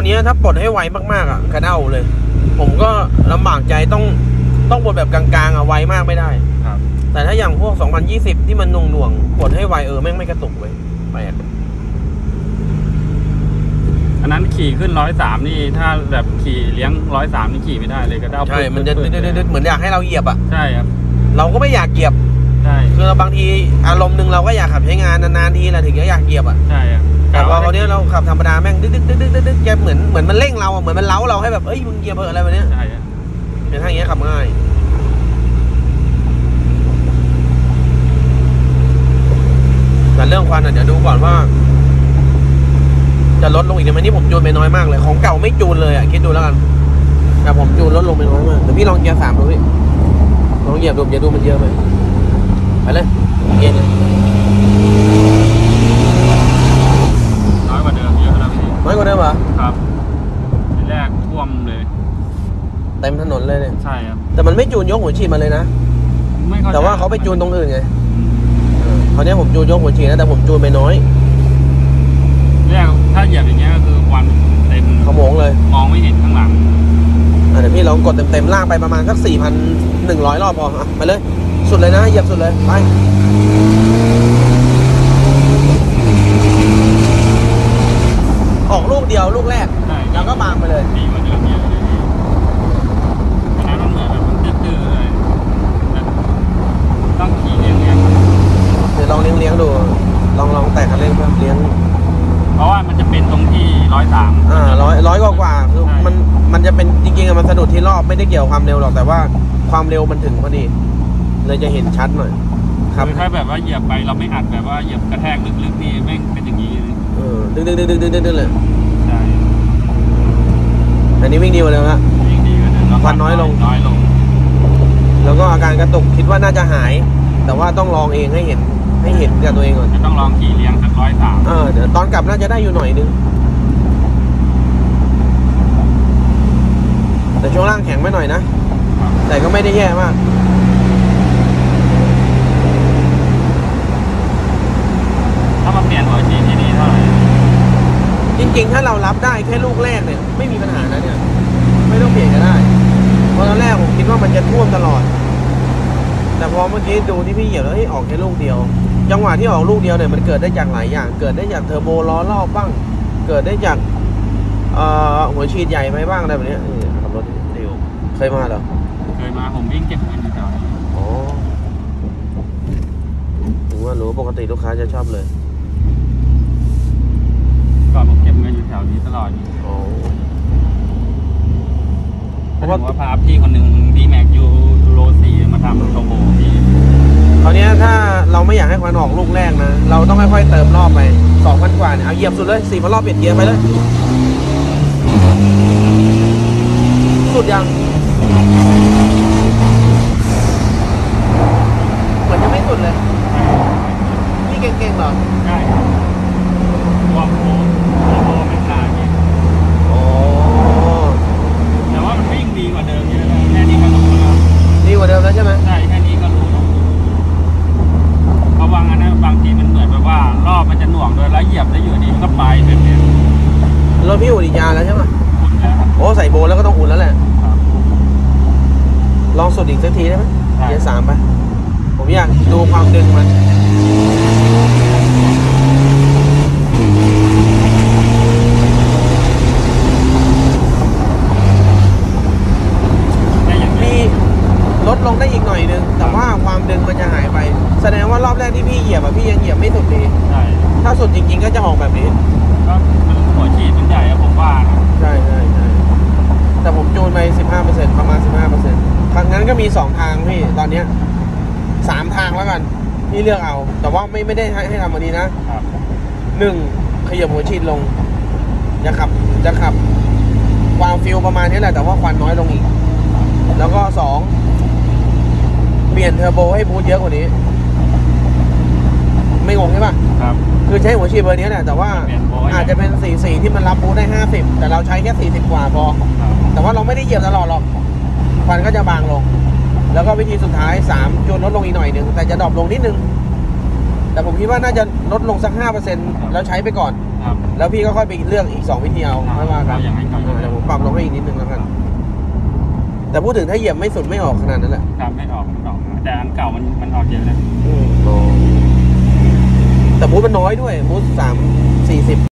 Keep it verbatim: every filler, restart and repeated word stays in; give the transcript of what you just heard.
นี้ถ้าปลดให้ไวมากๆอ่ะกระเด้าเลยผมก็ลำบากใจต้องต้องปลดแบบกลางๆอ่ะไวมากไม่ได้ครับแต่ถ้าอย่างพวกสองพันยี่สิบที่มันหน่วงๆปลดให้ไวเออแม่งไม่กระตุกเลยแปลกอันนั้นขี่ขึ้นร้อยสามนี่ถ้าแบบขี่เลี้ยงร้อยสามนี่ขี่ไม่ได้เลยกระเด้าใช่มันจะดึดๆเหมือนอยากให้เราเหยียบอ่ะใช่ครับเราก็ไม่อยากเหยียบใช่คือเราบางทีอารมณ์หนึ่งเราก็อยากขับใช้งานนานๆทีแหละถึงจะอยากเหยียบอ่ะใช่ครับแต่พอเขาเนี้ยเราขับธรรมดาแม่งดึ๊ดดึ๊ดดึ๊ดดึ๊ดดึ๊ดแกเหมือนเหมือนมันเร่งเราอ่ะเหมือนมันเล้าเราให้แบบเอ้ยมึงเหยียบเถอะอะไรแบบเนี้ยใช่ครับเป็นทางอย่างเงี้ยขับง่ายแต่เรื่องควันอ่ะเดี๋ยวดูก่อนว่าจะลดลงอีกไหมนี่ผมจูนไปน้อยมากเลยของเก่าไม่จูนเลยอ่ะคิดดูแล้วกันแต่ผมจูนลดลงไปน้อยมากเดี๋ยวพี่ลองเกียร์สามดูพี่ลองเหยียบดูอย่าดูมันเยอะไหมไปเลยเกียร์น้อยกว่าเดิมเยอะแล้วพี่น้อยกว่าเดิมเหรอครับทีแรกท่วมเลยเต็มถนนเลยเนี่ยใช่ครับแต่มันไม่จูนยกหัวฉีดมาเลยนะไม่เข้าใจแต่ว่าเขาไปจูนตรงอื่นไงคราวนี้ผมจูนยกหัวฉีดนะแต่ผมจูนไปน้อยแรกถ้าเหยียบอย่างเงี้ยก็คือควันเต็มขโมงเลยมองไม่เห็นข้างหลังเดี๋ยวพี่ลองกดเต็มๆล่างไปประมาณสักสี่พันหนึ่งร้อยรอบพออ่ะไปเลยสุดเลยนะเหยียบสุดเลยไปออกลูกเดียวลูกแรกแล้วก็บางไปเลยดีกว่าเดิมเยอะเลยอันนั้นมันเหมือนแบบมันตื้อๆเลยต้องขี่เลี้ยงเลี้ยงเดี๋ยวลองเลี้ยงเลี้ยงดูลองลองแตะคันเร่งเพิ่มเลี้ยงเพราะว่ามันจะเป็นตรงที่ร้อยสามอ่าร้อยร้อยกว่ากว่าคือมันมันจะเป็นจริงๆมันสะดุดที่รอบไม่ได้เกี่ยวความเร็วหรอกแต่ว่าความเร็วมันถึงพอดีเลยจะเห็นชัดหน่อยครับถ้าแบบว่าเหยียบไปเราไม่อัดแบบว่าเหยียบกระแทกลึกๆนี่แม่งเป็นอย่างนี้เลยเออดึงดึงดึงดึงดึงดึงเลยใช่อันนี้วิ่งดีกว่าเดิมละวิ่งดีกว่าเดิมควันน้อยลงน้อยลงแล้วก็อาการกระตุกคิดว่าน่าจะหายแต่ว่าต้องลองเองให้เห็นให้เห็นกับตัวเองก่อนจะต้องลองขี่เลี้ยงสักร้อยสามเออเดี๋ยวตอนกลับน่าจะได้อยู่หน่อยนึงแต่ช่วงล่างแข็งไปหน่อยนะแต่ก็ไม่ได้แย่มากถ้ามาเปลี่ยนหัวฉีดที่นี่เท่าไหร่จริงๆถ้าเรารับได้แค่ลูกแรกเนี่ยไม่มีปัญหานะเนี่ยไม่ต้องเปลี่ยนก็ได้เพราะตอนแรกผมคิดว่ามันจะท่วมตลอดแต่พอเมื่อกี้ดูที่พี่เหยียบแล้วให้ออกแค่ลูกเดียวจังหวะที่ออกลูกเดียวเนี่ยมันเกิดได้จากหลายอย่างเกิดได้จากเทอร์โบล้อรอบบ้างเกิดได้จากหัวฉีดใหญ่ไหมบ้างอะไรแบบนี้ขับรถเร็วเคยมาเหรอเคยมาผมวิ่งเก็บเงินอยู่แถวนี้อ๋อถึงว่ารู้ปกติลูกค้าจะชอบเลยก่อนผมเก็บเงินอยู่แถวนี้ตลอดอ๋อเพราะว่าพาพี่คนหนึ่งดีแม็กยูโรสี่มาทำโทโบพี่คราวนี้ถ้าเราไม่อยากให้ควันออกลูกแรกนะเราต้องค่อยๆเติมรอบไปสองพันกว่าเนี่ยเอาเหยียบสุดเลยสี่พันรอบเปลี่ยนเกียร์ไปเลยสุดยังเหมือนยังไม่สุดเลยนี่เก่งๆเหรอใช่วอลโบโบไม่ขายเนี่ยอ๋อแต่ว่ามันวิ่งดีกว่าเดิมเยอะแค่นี้ก็รู้แล้วดีกว่าเดิมแล้วใช่ไหมใช่แค่นี้ก็รู้แล้วเพราะบางอันนั้นบางทีมันเหมือนแบบว่ารอบมันจะหน่วงโดยแล้วเหยียบแล้วอยู่ดีมันก็ไปแบบนี้รถพี่อุ่นอีกยาแล้วใช่ไหมโอ้ใส่โบแล้วก็ต้องอุ่นแล้วแหละลองสุดอีกสักทีได้ไหมเกียร์สามไปผมอยากดูความดึงมันมีลดลงได้อีกหน่อยนึงแต่ว่าความดึงมันจะหายไปแสดงว่ารอบแรกที่พี่เหยียบอะพี่ยังเหยียบไม่สุดดีถ้าสุดจริงๆก็จะออกแบบนี้ก็หัวฉีดมันใหญ่อะผมว่าใช่ใช่ใช่แต่ผมจูนไป สิบห้าเปอร์เซ็นต์ ประมาณ สิบห้าเปอร์เซ็นต์ ทางนั้นก็มีสองทางพี่ตอนนี้สามทางแล้วกันพี่เลือกเอาแต่ว่าไม่ไม่ได้ให้ให้ทำวันนี้นะหนึ่งขยับหัวฉีดลงจะขับจะขับความฟิลประมาณนี้แหละแต่ว่าควันน้อยลงอีกแล้วก็สองเปลี่ยนเทอร์โบให้บูทเยอะกว่านี้ไม่งงใช่ป่ะครับคือใช้หัวฉีดเบอร์นี้แหละแต่ว่าอาจจะเป็นสี่สี่ที่มันรับบูทได้ห้าสิบแต่เราใช้แค่สี่สิบกว่าพอแต่ว่าเราไม่ได้เหยียบตลอดหรอกควันก็จะบางลงแล้วก็วิธีสุดท้ายสามจูนลดลงอีกหน่อยหนึ่งแต่จะดรอปลงนิดนึงแต่ผมคิดว่าน่าจะลดลงสัก ห้าเปอร์เซ็นต์ แล้วใช้ไปก่อนครับแล้วพี่ก็ค่อยไปเลือกอีกสองวิธีเอาไม่ว่ากันเอาอย่างนั้นก่อนเดี๋ยวผมปรับลงให้อีกนิดนึงแล้วกัน แต่พูดถึงถ้าเหยียบไม่สุดไม่ออกขนาดนั้นแหละครับไม่ออกมันออกแต่อันเก่ามันมันออกเยอะนะอืมแต่บูธมันน้อยด้วยบูธสามสี่สิบ